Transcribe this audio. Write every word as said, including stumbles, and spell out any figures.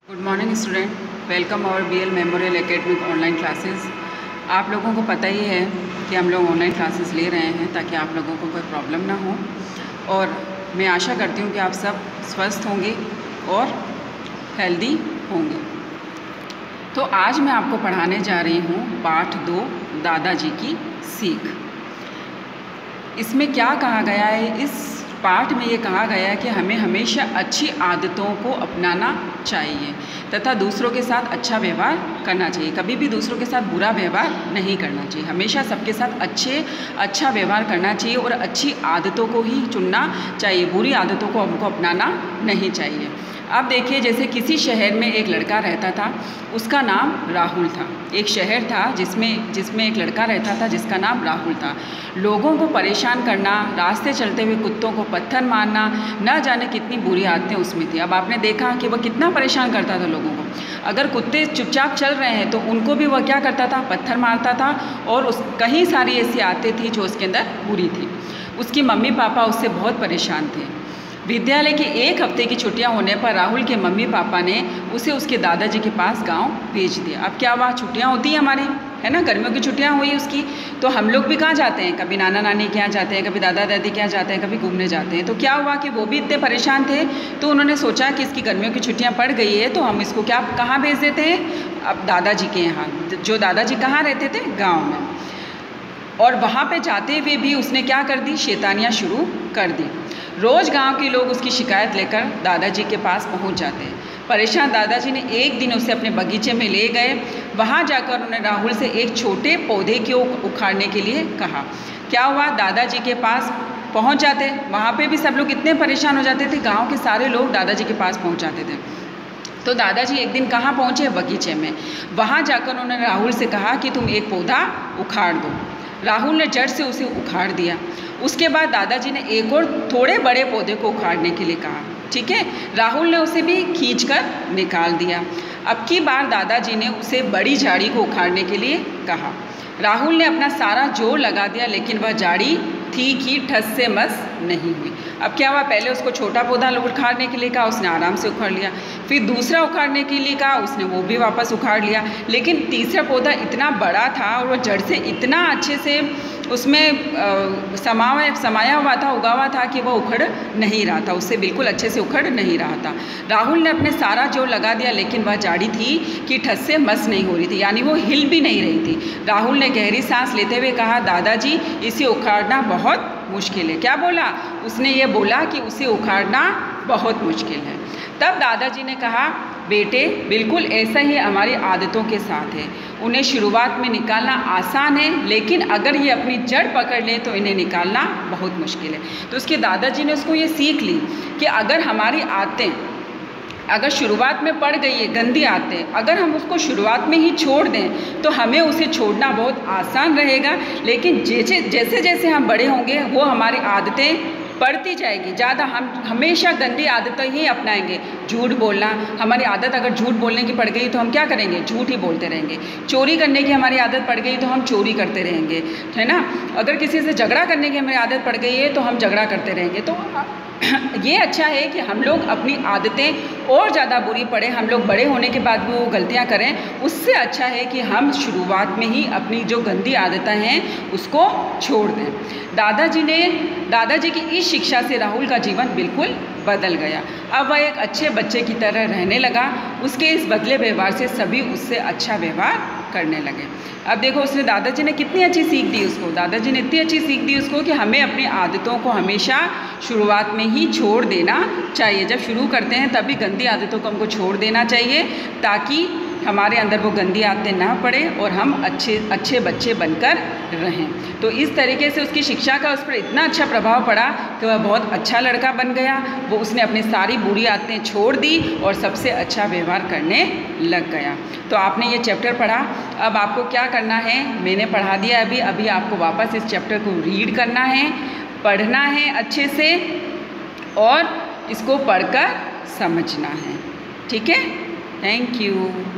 Good morning student, welcome our B L memorial academic online classes. आप लोगों को पता ही है कि हम लोग ऑनलाइन क्लासेस ले रहे हैं ताकि आप लोगों को कोई प्रॉब्लम ना हो, और मैं आशा करती हूँ कि आप सब स्वस्थ होंगे और हेल्दी होंगे। तो आज मैं आपको पढ़ाने जा रही हूँ पाठ दो, दादाजी की सीख। इसमें क्या कहा गया है? इस पाठ में ये कहा गया है कि हमें हमेशा अच्छी आदतों को अपनाना चाहिए तथा दूसरों के साथ अच्छा व्यवहार करना चाहिए। कभी भी दूसरों के साथ बुरा व्यवहार नहीं करना चाहिए, हमेशा सबके साथ अच्छे अच्छा व्यवहार करना चाहिए और अच्छी आदतों को ही चुनना चाहिए, बुरी आदतों को हमको अपनाना नहीं चाहिए। अब देखिए, जैसे किसी शहर में एक लड़का रहता था, उसका नाम राहुल था। एक शहर था जिसमें जिसमें एक लड़का रहता था जिसका नाम राहुल था। लोगों को परेशान करना, रास्ते चलते हुए कुत्तों को पत्थर मारना, न जाने कितनी बुरी आदतें उसमें थी। अब आपने देखा कि वह कितना परेशान करता था लोगों को। अगर कुत्ते चुपचाप चल रहे हैं तो उनको भी वह क्या करता था? पत्थर मारता था। और उस कई सारी ऐसी आदतें थी जो उसके अंदर बुरी थी। उसकी मम्मी पापा उससे बहुत परेशान थे। विद्यालय की एक हफ्ते की छुट्टियां होने पर राहुल के मम्मी पापा ने उसे उसके दादाजी के पास गांव भेज दिया। अब क्या हुआ, छुट्टियां होती हैं हमारी, है ना, गर्मियों की छुट्टियां हुई उसकी, तो हम लोग भी कहाँ जाते हैं? कभी नाना नानी के यहाँ जाते हैं, कभी दादा दादी के यहाँ जाते हैं, कभी घूमने जाते हैं। तो क्या हुआ कि वो भी इतने परेशान थे, तो उन्होंने सोचा कि इसकी गर्मियों की छुट्टियाँ पड़ गई है तो हम इसको क्या कहाँ भेज देते हैं? अब दादाजी के यहाँ, जो दादाजी कहाँ रहते थे? गाँव में। और वहाँ पे जाते हुए भी उसने क्या कर दी? शैतानियाँ शुरू कर दी। रोज़ गांव के लोग उसकी शिकायत लेकर दादाजी के पास पहुंच जाते हैं। परेशान दादाजी ने एक दिन उसे अपने बगीचे में ले गए। वहां जाकर उन्होंने राहुल से एक छोटे पौधे को उखाड़ने के लिए कहा। क्या हुआ? दादाजी के पास पहुंच जाते, वहाँ पे भी सब लोग इतने परेशान हो जाते थे, गाँव के सारे लोग दादाजी के पास पहुँच जाते थे। तो दादाजी एक दिन कहाँ पहुँचे? बगीचे में। वहाँ जाकर उन्होंने राहुल से कहा कि तुम एक पौधा उखाड़ दो। राहुल ने जड़ से उसे उखाड़ दिया। उसके बाद दादाजी ने एक और थोड़े बड़े पौधे को उखाड़ने के लिए कहा। ठीक है, राहुल ने उसे भी खींचकर निकाल दिया। अब की बार दादाजी ने उसे बड़ी झाड़ी को उखाड़ने के लिए कहा। राहुल ने अपना सारा जोर लगा दिया, लेकिन वह झाड़ी ठीक ही ठस से मस नहीं हुई। अब क्या हुआ? पहले उसको छोटा पौधा उखाड़ने के लिए कहा, उसने आराम से उखाड़ लिया। फिर दूसरा उखाड़ने के लिए कहा, उसने वो भी वापस उखाड़ लिया। लेकिन तीसरा पौधा इतना बड़ा था और वह जड़ से इतना अच्छे से उसमें समाया समाया हुआ था, उगा हुआ था कि वह उखड़ नहीं रहा था, उससे बिल्कुल अच्छे से उखड़ नहीं रहा था। राहुल ने अपने सारा जोर लगा दिया, लेकिन वह झाड़ी थी कि ठस से मस नहीं हो रही थी, यानी वो हिल भी नहीं रही थी। राहुल ने गहरी सांस लेते हुए कहा, दादाजी इसे उखाड़ना बहुत मुश्किल है। क्या बोला उसने? ये बोला कि उसे उखाड़ना बहुत मुश्किल है। तब दादाजी ने कहा, बेटे बिल्कुल ऐसा ही हमारी आदतों के साथ है। उन्हें शुरुआत में निकालना आसान है, लेकिन अगर ये अपनी जड़ पकड़ लें तो इन्हें निकालना बहुत मुश्किल है। तो उसके दादाजी ने उसको ये सीख ली कि अगर हमारी आदतें अगर शुरुआत में पड़ गई है, गंदी आदतें, अगर हम उसको शुरुआत में ही छोड़ दें तो हमें उसे छोड़ना बहुत आसान रहेगा। लेकिन जैसे जैसे जैसे हम बड़े होंगे वो हमारी आदतें बढ़ती जाएगी, ज़्यादा हम हमेशा गंदी आदतें ही अपनाएंगे। झूठ बोलना, हमारी आदत अगर झूठ बोलने की पड़ गई तो हम क्या करेंगे? झूठ ही बोलते रहेंगे। चोरी करने की हमारी आदत पड़ गई तो हम चोरी करते रहेंगे, है ना। अगर किसी से झगड़ा करने की हमारी आदत पड़ गई है तो हम झगड़ा करते रहेंगे। तो ये अच्छा है कि हम लोग अपनी आदतें और ज़्यादा बुरी पड़े, हम लोग बड़े होने के बाद भी वो गलतियाँ करें, उससे अच्छा है कि हम शुरुआत में ही अपनी जो गंदी आदतें हैं उसको छोड़ दें। दादाजी ने दादाजी की इस शिक्षा से राहुल का जीवन बिल्कुल बदल गया। अब वह एक अच्छे बच्चे की तरह रहने लगा। उसके इस बदले व्यवहार से सभी उससे अच्छा व्यवहार करने लगे। अब देखो, उसने दादाजी ने कितनी अच्छी सीख दी उसको। दादाजी ने इतनी अच्छी सीख दी उसको कि हमें अपनी आदतों को हमेशा शुरुआत में ही छोड़ देना चाहिए। जब शुरू करते हैं तभी गंदी आदतों को हमको छोड़ देना चाहिए, ताकि हमारे अंदर वो गंदी आदतें ना पड़े और हम अच्छे अच्छे बच्चे बनकर रहें। तो इस तरीके से उसकी शिक्षा का उस पर इतना अच्छा प्रभाव पड़ा कि वह बहुत अच्छा लड़का बन गया। वो उसने अपनी सारी बुरी आदतें छोड़ दी और सबसे अच्छा व्यवहार करने लग गया। तो आपने ये चैप्टर पढ़ा। अब आपको क्या करना है? मैंने पढ़ा दिया अभी अभी आपको वापस इस चैप्टर को रीड करना है, पढ़ना है अच्छे से और इसको पढ़कर समझना है। ठीक है, थैंक यू।